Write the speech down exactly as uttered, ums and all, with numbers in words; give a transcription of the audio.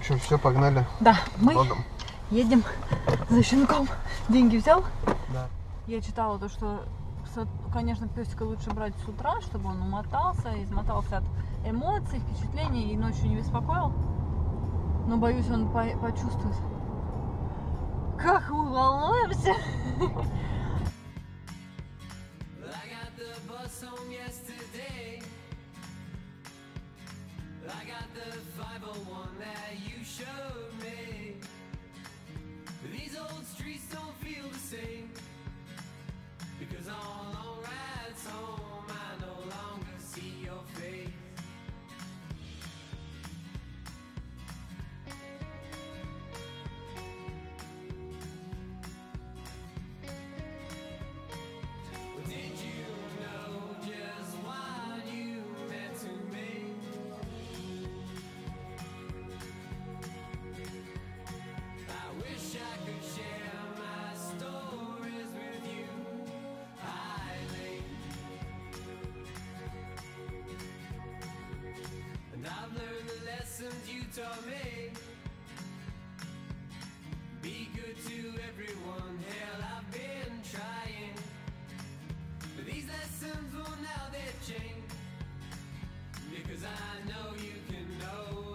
общем, все, погнали. Да, мы Богом. едем за щенком. Деньги взял? Да. Я читала то, что, конечно, песика лучше брать с утра, чтобы он умотался, измотался от эмоций, впечатлений и ночью не беспокоил. Но боюсь, он по почувствует, как мы волнуемся. You taught me, be good to everyone. Hell, I've been trying, but these lessons, well, now they've changed, because I know you can know